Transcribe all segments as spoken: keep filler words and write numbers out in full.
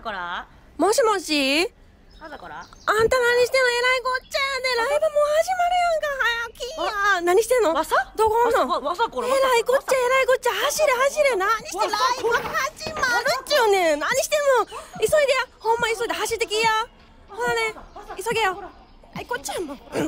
こら。 もしもし、 あだこら。 あんた何してんの？えらいこっちゃやで。ライブもう始まるやんか。早きや。何してんの？ わさどこおんの？ わさこら。 えらいこっちゃ、えらいこっちゃ。走れ走れ。何してライブ始まるっちゅうねん。何してんの？急いでや。ほんま急いで走ってきや。ほらね、急げよ。はい、こっちやもん。うん。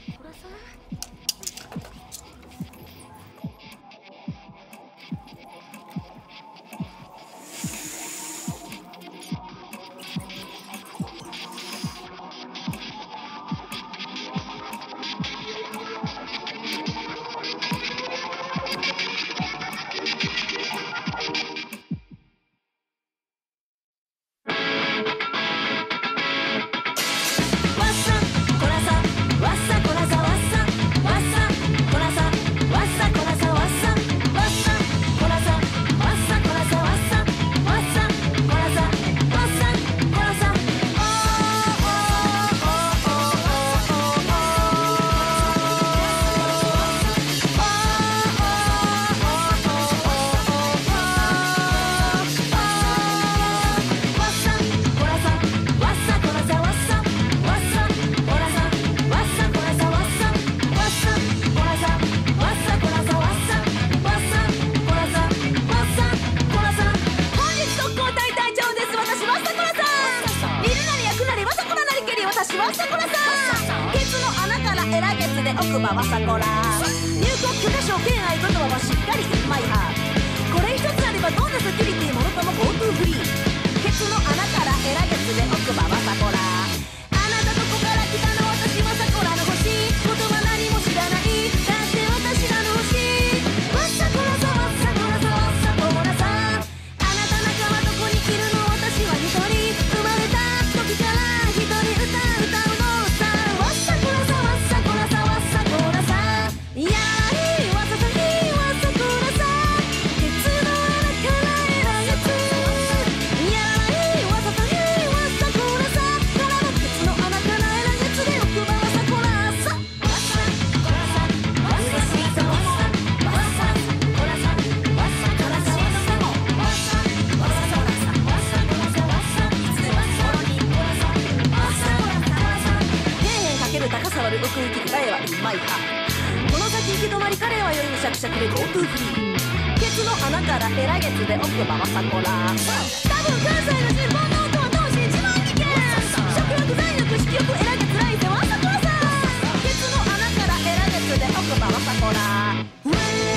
奥歯はさこら入国許可証兼愛言葉はしっかりインマイハートこれ一つあればどんなセキュリティもろとも GoTo フリーケツの穴からエラ月で奥歯はさこらあなたどこから来たの私はさこらの星言葉何も知らないだって私らの星わっさこらさわっさこらさわっさこらさあなた仲間どこにいるの私は一人生まれた時から一人歌歌うのさわっさこらさわっさこらさわっさこらさいやーいわささひわさこらさケツの穴からエラ月いやーいわささひわさこらさからのケツの穴からエラ月で奥歯はさこらさわっさこらさわっさしさわっさわっさこらさわっさからさわっさもわっさわっさこらさわっさこらさわっさいつでも心にこらさわっさこらさわっさへんへんかける高さ割る奥行き答えはインマイハーこの先行き止まりカレーはよりむしゃくしゃくで GoTo フリーケツの穴からエラ月で奥歯はさこら多分関西の人本の音は同士一万二件食欲財力色欲エラ月来世はさこらさケツの穴からエラ月で奥歯はさこらウェーウェーウェーウェ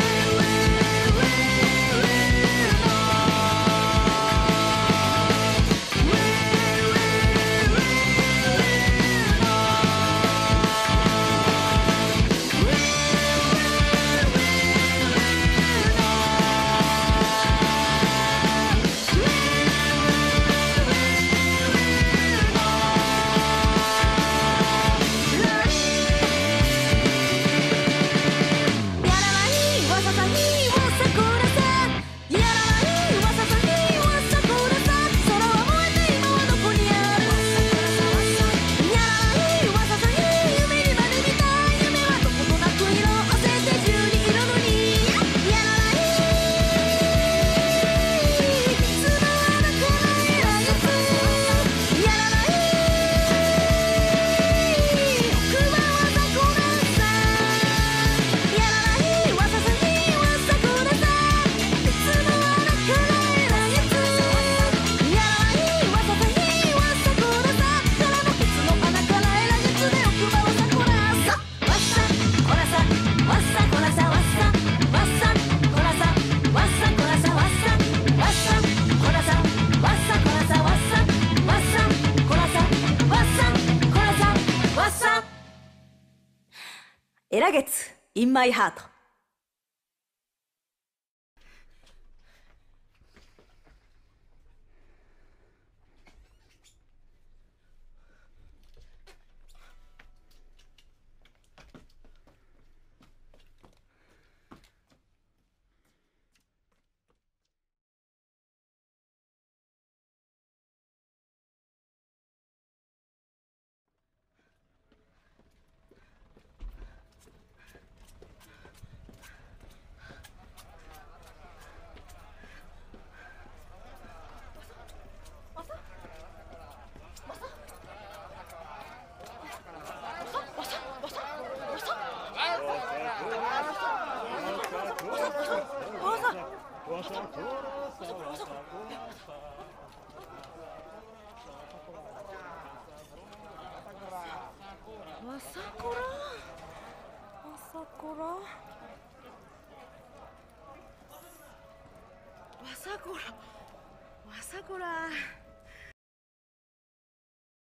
エラ月インマイハートこらわさこらわさこら